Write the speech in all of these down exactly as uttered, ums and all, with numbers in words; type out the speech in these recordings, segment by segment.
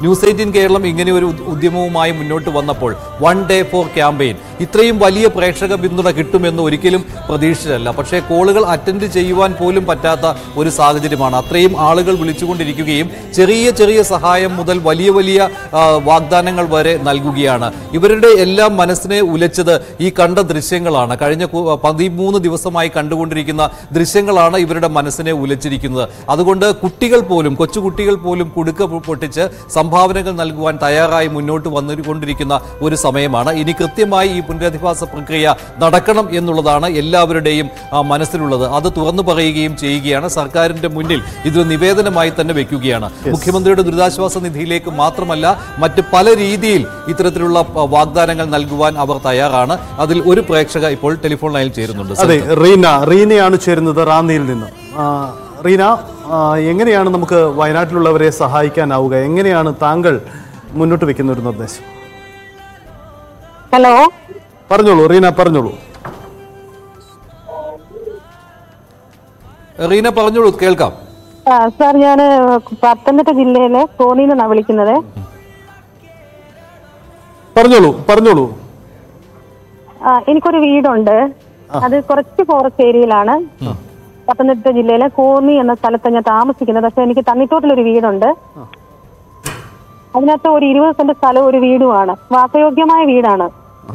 News eighteen Keralam ഇങ്ങനെ ഒരു ഉദ്യമവുമായി മുന്നോട്ട് വന്നപ്പോൾ വൺ ഡേ ഫോർ ക്യാമ്പയിൻ ഇത്രയും വലിയ പ്രേക്ഷക പിന്തുണ കിട്ടുമെന്ന് ഒരിക്കലും പ്രതീക്ഷിച്ചതല്ല. പക്ഷേ കോളുകൾ അറ്റൻഡ് ചെയ്യുവാൻ പോലും പറ്റാത്ത ഒരു സാഹചര്യമാണ്. അത്രയും ആളുകൾ വിളിച്ചുകൊണ്ടിരിക്കുകയും ചെറിയ ചെറിയ സഹായം മുതൽ വലിയ വലിയ വാഗ്ദാനങ്ങൾ വരെ നൽകുകയാണ്. ഇവരുടെ എല്ലാം മനസ്സിനെ ഉലച്ചത് ഈ കണ്ട ദൃശ്യങ്ങളാണ്. കഴിഞ്ഞ പതിമൂന്ന് ദിവസമായി കണ്ടുകൊണ്ടിരിക്കുന്ന ദൃശ്യങ്ങളാണ് ഇവരുടെ മനസ്സിനെ ഉലച്ചിരിക്കുന്നത്. അതുകൊണ്ട് കുട്ടികൾ പോലും കൊച്ചുകുട്ടികൾ പോലും കുടുക്ക പൊട്ടിച്ച് സംഭാവനകൾ നൽകുവാൻ തയ്യാറായി മുന്നോട്ട് വന്നുകൊണ്ടിരിക്കുന്ന ഒരു സമയമാണ്. ഇനി കൃത്യമായി ഈ പുനരധിവാസ പ്രക്രിയ നടക്കണം എന്നുള്ളതാണ് എല്ലാവരുടെയും മനസ്സിലുള്ളത്. അത് തുറന്നു പറയുകയും ചെയ്യുകയാണ്. സർക്കാരിന്റെ മുന്നിൽ ഇതൊരു നിവേദനമായി തന്നെ വെക്കുകയാണ്. മുഖ്യമന്ത്രിയുടെ ദുരിതാശ്വാസ നിധിയിലേക്ക് മാത്രമല്ല മറ്റ് പല രീതിയിൽ ഇത്തരത്തിലുള്ള വാഗ്ദാനങ്ങൾ നൽകുവാൻ അവർ തയ്യാറാണ്. അതിൽ ഒരു പ്രേക്ഷക ഇപ്പോൾ ടെലിഫോൺ ലൈനിൽ ചേരുന്നുണ്ട്. അതെ, റീന റീനയാണ് ചേരുന്നത് റാന്നിയിൽ നിന്ന്. റീന, എങ്ങനെയാണ് നമുക്ക് വയനാട്ടിലുള്ളവരെ സഹായിക്കാനാവുക? എങ്ങനെയാണ് താങ്കൾ മുന്നോട്ട് വെക്കുന്ന ഒരു നിർദ്ദേശം? ഹലോ, പറഞ്ഞോളൂ റീന, പറഞ്ഞോളൂ. റീന പറഞ്ഞോളൂ, കേൾക്കാം. സാർ, ഞാൻ പത്തനംതിട്ട ജില്ലയിലെ കോന്നിയിൽ നിന്നാണ് വിളിക്കുന്നത്. പറഞ്ഞോളൂ പറഞ്ഞോളൂ എനിക്കൊരു വീടുണ്ട്. അത് കുറച്ച് ഫോറസ്റ്റ് ഏരിയയിലാണ്. പത്തനംതിട്ട ജില്ലയിലെ കോന്നി എന്ന സ്ഥലത്ത് ഞാൻ താമസിക്കുന്നത്. പക്ഷെ എനിക്ക് തണ്ണിത്തോട്ടിലൊരു വീടുണ്ട്. അതിനകത്ത് ഒരു ഇരുപത് സെന്റ് സ്ഥലവും ഒരു വീടുമാണ്. വാസയോഗ്യമായ വീടാണ്.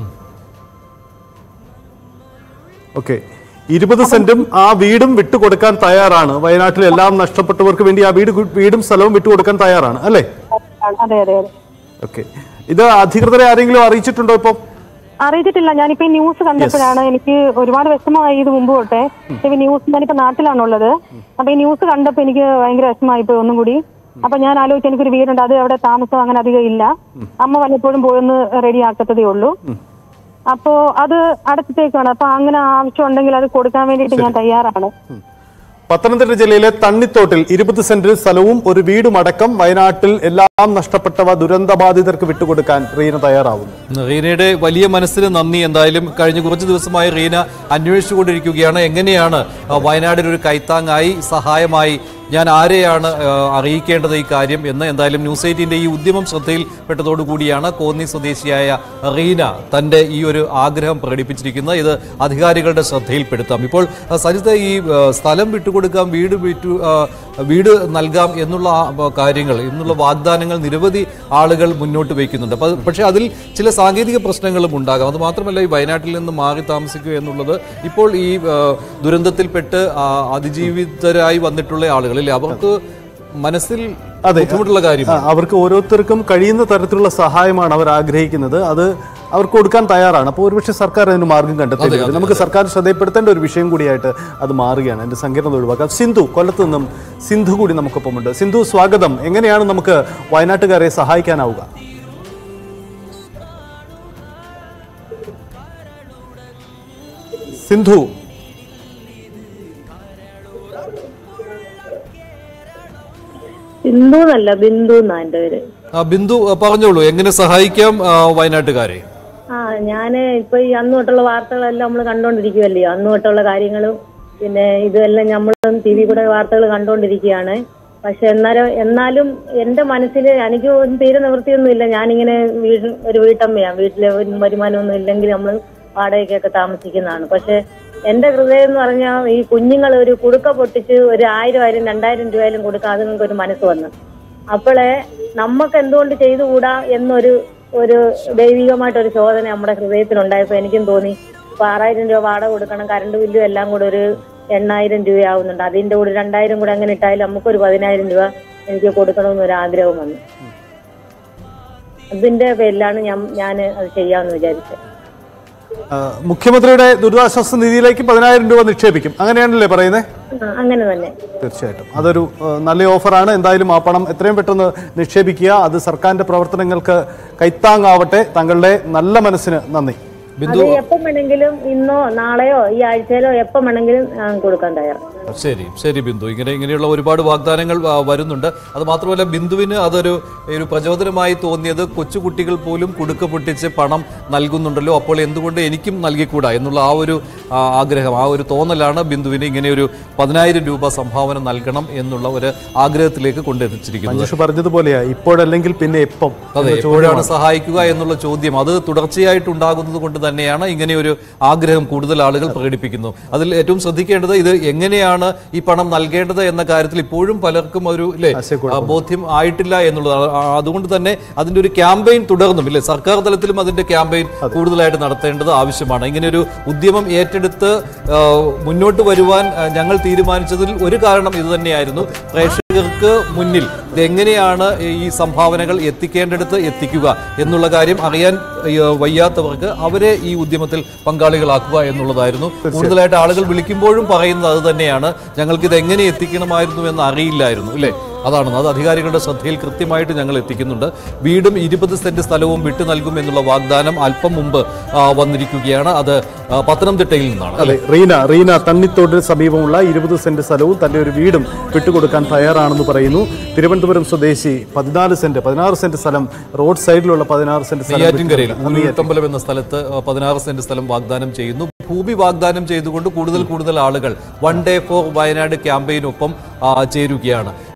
ഓക്കെ, ഇരുപത് സെന്റും ആ വീടും വിട്ടുകൊടുക്കാൻ തയ്യാറാണ്. വയനാട്ടിൽ എല്ലാം നഷ്ടപ്പെട്ടവർക്ക് വേണ്ടി ആ വീട് വീടും സ്ഥലവും വിട്ടുകൊടുക്കാൻ തയ്യാറാണ് അല്ലേ? അതെ അതെ അതെ. ഓക്കെ, ഇത് അധികൃതരെ ആരെങ്കിലും അറിയിച്ചിട്ടുണ്ടോ? ഇപ്പൊ അറിയിച്ചിട്ടില്ല. ഞാനിപ്പോ ന്യൂസ് കണ്ടപ്പോഴാണ് എനിക്ക് ഒരുപാട് വിഷമമായി. ഇത് മുമ്പ് തൊട്ടേ ഇപ്പൊ ന്യൂസ്, ഞാനിപ്പോ നാട്ടിലാണുള്ളത്. അപ്പൊ ഈ ന്യൂസ് കണ്ടപ്പോ എനിക്ക് ഭയങ്കര വിഷമമായി പോയി ഒന്നും കൂടി. അപ്പൊ ഞാൻ ആലോചിച്ചു, എനിക്കൊരു വീടുണ്ട്, അത് അവിടെ താമസം അങ്ങനെ അധികം ഇല്ല. അമ്മ വല്ലപ്പോഴും പോയൊന്ന് റെഡി ആക്കത്തതേ ഉള്ളൂ. അപ്പോ അത് അടച്ചിട്ടേക്കാണ്. അപ്പൊ അങ്ങനെ ആവശ്യം ഉണ്ടെങ്കിൽ അത് കൊടുക്കാൻ വേണ്ടിയിട്ട് ഞാൻ തയ്യാറാണ്. പത്തനംതിട്ട ജില്ലയിലെ തണ്ണിത്തോട്ടിൽ ഇരുപത് സെന്റ് സ്ഥലവും ഒരു വീടും അടക്കം വയനാട്ടിൽ എല്ലാം നഷ്ടപ്പെട്ടവ ദുരന്തബാധിതർക്ക് വിട്ടുകൊടുക്കാൻ റീന തയ്യാറാവുന്നു. റീനയുടെ വലിയ മനസ്സിന് നന്ദി. എന്തായാലും കഴിഞ്ഞ കുറച്ച് ദിവസമായി റീന അന്വേഷിച്ചുകൊണ്ടിരിക്കുകയാണ് എങ്ങനെയാണ് വയനാടിനൊരു കൈത്താങ്ങായി സഹായമായി ഞാൻ ആരെയാണ് അറിയിക്കേണ്ടത് ഈ കാര്യം എന്ന്. എന്തായാലും ന്യൂസ് എയ്റ്റീൻ്റെ ഈ ഉദ്യമം ശ്രദ്ധയിൽപ്പെട്ടതോടുകൂടിയാണ് കോന്നി സ്വദേശിയായ റീന തൻ്റെ ഈ ഒരു ആഗ്രഹം പ്രകടിപ്പിച്ചിരിക്കുന്നത്. ഇത് അധികാരികളുടെ ശ്രദ്ധയിൽപ്പെടുത്താം. ഇപ്പോൾ സജിത്ത്, ഈ സ്ഥലം വിട്ടുകൊടുക്കാം, വീട് വിട്ടു വീട് നൽകാം എന്നുള്ള കാര്യങ്ങൾ, എന്നുള്ള വാഗ്ദാനങ്ങൾ നിരവധി ആളുകൾ മുന്നോട്ട് വയ്ക്കുന്നുണ്ട്. പക്ഷേ അതിൽ ചില സാങ്കേതിക പ്രശ്നങ്ങളും ഉണ്ടാകാം. അത് മാത്രമല്ല, ഈ വയനാട്ടിൽ നിന്ന് മാറി താമസിക്കുക എന്നുള്ളത് ഇപ്പോൾ ഈ ദുരന്തത്തിൽപ്പെട്ട് അതിജീവിതരായി വന്നിട്ടുള്ള ആളുകൾ അവർക്ക് മനസ്സിൽ ബുദ്ധിമുട്ടുള്ള കാര്യം. അവർക്ക് ഓരോരുത്തർക്കും കഴിയുന്ന തരത്തിലുള്ള സഹായമാണ് അവർ ആഗ്രഹിക്കുന്നത്. അത് അവർക്ക് കൊടുക്കാൻ തയ്യാറാണ്. അപ്പോൾ ഒരുപക്ഷെ സർക്കാർ അതിന് മാർഗം കണ്ടെത്തേണ്ടത് നമുക്ക് സർക്കാർ ശ്രദ്ധയിൽപ്പെടുത്തേണ്ട ഒരു വിഷയം കൂടിയായിട്ട് അത് മാറുകയാണ്. എൻ്റെ സങ്കീർണത ഒഴിവാക്കാം. സിന്ധു, കൊല്ലത്ത് നിന്നും സിന്ധു കൂടി നമുക്കൊപ്പമുണ്ട്. സിന്ധു, സ്വാഗതം. എങ്ങനെയാണ് നമുക്ക് വയനാട്ടുകാരെ സഹായിക്കാനാവുക? സിന്ധു, ബിന്ദു എന്നല്ല, ബിന്ദു എന്നാ എന്റെ പേര്. ബിന്ദു, പറഞ്ഞോളൂ, എങ്ങനെ സഹായിക്കാം വയനാട്ടുകാരെ? ആ ഞാന് ഇപ്പൊ ഈ അന്ന് തൊട്ടുള്ള വാർത്തകളെല്ലാം നമ്മൾ കണ്ടോണ്ടിരിക്കുവല്ലയോ. അന്ന് തൊട്ടുള്ള കാര്യങ്ങളും പിന്നെ ഇതെല്ലാം നമ്മളും ടി വി കൂടെ വാർത്തകൾ കണ്ടോണ്ടിരിക്കുകയാണ്. പക്ഷെ എന്നാലും എന്നാലും എന്റെ മനസ്സിൽ എനിക്ക് തീരെ നിവൃത്തിയൊന്നുമില്ല. ഞാനിങ്ങനെ വീട് ഒരു വീട്ടമ്മയാണ്. വീട്ടിലെ വരുമാനമൊന്നും ഇല്ലെങ്കിൽ നമ്മൾ വാടകയ്ക്കൊക്കെ താമസിക്കുന്നതാണ്. പക്ഷെ എന്റെ ഹൃദയം എന്ന് പറഞ്ഞാൽ ഈ കുഞ്ഞുങ്ങൾ ഒരു കുടുക്ക പൊട്ടിച്ച് ഒരു ആയിരം ആയിരം രണ്ടായിരം രൂപയിലും കൊടുക്കാൻ അതുങ്ങൾക്ക് ഒരു മനസ്സ് വന്നു. അപ്പോളെ നമുക്ക് എന്തുകൊണ്ട് ചെയ്തുകൂടാ എന്നൊരു ഒരു ദൈവികമായിട്ടൊരു ചോദന നമ്മുടെ ഹൃദയത്തിലുണ്ടായപ്പോൾ എനിക്കും തോന്നി, ഇപ്പൊ ആറായിരം രൂപ വാടക കൊടുക്കണം, കറണ്ട് ബില്ലും എല്ലാം കൂടെ ഒരു എണ്ണായിരം രൂപയാവുന്നുണ്ട്. അതിന്റെ കൂടെ രണ്ടായിരം കൂടെ അങ്ങനെ ഇട്ടാലും നമുക്കൊരു പതിനായിരം രൂപ എനിക്ക് കൊടുക്കണമെന്നൊരു ആഗ്രഹം വന്നു. അതിന്റെ പേരിലാണ് ഞാൻ ഞാൻ അത് ചെയ്യാമെന്ന് വിചാരിച്ചത്. മുഖ്യമന്ത്രിയുടെ ദുരിതാശ്വാസ നിധിയിലേക്ക് പതിനായിരം രൂപ നിക്ഷേപിക്കും, അങ്ങനെയാണല്ലേ പറയുന്നത്? അങ്ങനെ തന്നെ. തീർച്ചയായിട്ടും അതൊരു നല്ല ഓഫറാണ്. എന്തായാലും ആ പണം എത്രയും പെട്ടെന്ന് നിക്ഷേപിക്കുക. അത് സർക്കാരിന്റെ പ്രവർത്തനങ്ങൾക്ക് കൈത്താങ്ങാവട്ടെ. താങ്കളുടെ നല്ല മനസ്സിന് നന്ദി. എപ്പം വേണമെങ്കിലും ഇന്നോ നാളെയോ ഈ ആഴ്ചയിലോ എപ്പം വേണമെങ്കിലും കൊടുക്കാൻ തയ്യാറാണ്. ശരി ശരി ബിന്ദു, ഇങ്ങനെ ഇങ്ങനെയുള്ള ഒരുപാട് വാഗ്ദാനങ്ങൾ വരുന്നുണ്ട്. അത് മാത്രമല്ല, ബിന്ദുവിന് അതൊരു ഒരു പ്രചോദനമായി തോന്നിയത് കൊച്ചുകുട്ടികൾ പോലും കുടുക്ക പൊട്ടിച്ച് പണം നൽകുന്നുണ്ടല്ലോ, അപ്പോൾ എന്തുകൊണ്ട് എനിക്കും നൽകിക്കൂടാ എന്നുള്ള ആ ഒരു ആ, ആഗ്രഹം, ആ ഒരു തോന്നലാണ് ബിന്ദുവിന് ഇങ്ങനെ ഒരു പതിനായിരം രൂപ സംഭാവന നൽകണം എന്നുള്ള ഒരു ആഗ്രഹത്തിലേക്ക് കൊണ്ടെത്തിച്ചിരിക്കുന്നത്. മഞ്ജുഷ പറഞ്ഞതുപോലെയാ, ഇപ്പോഴല്ലെങ്കിൽ പിന്നെ എപ്പം? അതെ, എപ്പോഴാണ് സഹായിക്കുക എന്നുള്ള ചോദ്യം അത് തുടർച്ചയായിട്ടുണ്ടാകുന്നത് കൊണ്ട് തന്നെയാണ് ഇങ്ങനെ ഒരു ആഗ്രഹം കൂടുതൽ ആളുകൾ പ്രകടിപ്പിക്കുന്നു. അതിൽ ഏറ്റവും ശ്രദ്ധിക്കേണ്ടത് ഇത് എങ്ങനെയാണ് ഈ പണം നൽകേണ്ടത് എന്ന കാര്യത്തിൽ ഇപ്പോഴും പലർക്കും ഒരു ഇല്ലേ ബോധ്യം ആയിട്ടില്ല എന്നുള്ളതാണ്. ആ, അതുകൊണ്ട് തന്നെ അതിന്റെ ഒരു ക്യാമ്പയിൻ തുടർന്നും ഇല്ലേ സർക്കാർ തലത്തിലും അതിന്റെ ക്യാമ്പയിൻ കൂടുതലായിട്ട് നടത്തേണ്ടത് ആവശ്യമാണ്. ഇങ്ങനെ ഒരു ഉദ്യമം ഏറ്റെടുത്ത് ആ, മുന്നോട്ട് വരുവാൻ ആ, ഞങ്ങൾ തീരുമാനിച്ചതിൽ ഒരു കാരണം ഇത് തന്നെയായിരുന്നു. പ്രേക്ഷകർക്ക് മുന്നിൽ ഇതെങ്ങനെയാണ് ഈ സംഭാവനകൾ എത്തിക്കേണ്ടടുത്ത് എത്തിക്കുക എന്നുള്ള കാര്യം അറിയാൻ വയ്യാത്തവർക്ക് അവരെ ഈ ഉദ്യമത്തിൽ പങ്കാളികളാക്കുക എന്നുള്ളതായിരുന്നു. കൂടുതലായിട്ട് ആളുകൾ വിളിക്കുമ്പോഴും പറയുന്നത് അത് തന്നെയാണ്, ഞങ്ങൾക്ക് ഇത് എങ്ങനെ എത്തിക്കണമായിരുന്നു എന്ന് അറിയില്ലായിരുന്നു അല്ലേ. അതാണ് അത് അധികാരികളുടെ ശ്രദ്ധയിൽ കൃത്യമായിട്ട് ഞങ്ങൾ എത്തിക്കുന്നുണ്ട്. വീടും ഇരുപത് സെന്റ് സ്ഥലവും വിട്ടു നൽകും എന്നുള്ള വാഗ്ദാനം അല്പം മുമ്പ് ആ, വന്നിരിക്കുകയാണ്. അത് ആ, പത്തനംതിട്ടയിൽ നിന്നാണ്. അതെ, റീന റീന തണ്ണിത്തോടിന് സമീപമുള്ള ഇരുപത് സെന്റ് സ്ഥലവും തന്റെ ഒരു വീടും വിട്ടുകൊടുക്കാൻ തയ്യാറാണെന്ന് പറയുന്നു. തിരുവനന്തപുരം സ്വദേശി പതിനാല് സെന്റ് പതിനാറ് സെന്റ് സ്ഥലം റോഡ് സൈഡിലുള്ള പതിനാറ് സെന്റ് സ്ഥലം നെയ്യാറ്റിൻകരയിൽ ഉള്ളിയത്തമ്പലം എന്ന സ്ഥലത്ത് പതിനാറ് സെന്റ് സ്ഥലം വാഗ്ദാനം ചെയ്യുന്നു. ഭൂമി വാഗ്ദാനം ചെയ്തുകൊണ്ട് കൂടുതൽ കൂടുതൽ ആളുകൾ വൺ ഡേ ഫോർ വയനാട് ക്യാമ്പയിനൊപ്പം ചേരുകയാണ്.